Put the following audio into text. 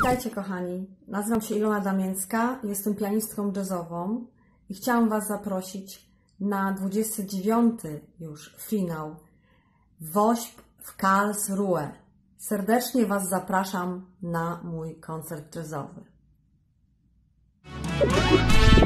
Witajcie kochani, nazywam się Ilona Damięcka, jestem pianistką jazzową i chciałam Was zaprosić na 29. już finał WOŚP w Karlsruhe. Serdecznie Was zapraszam na mój koncert jazzowy.